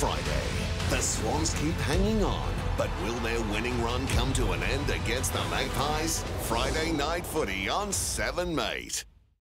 Friday. The Swans keep hanging on, but will their winning run come to an end against the Magpies? Friday night footy on 7 Mate.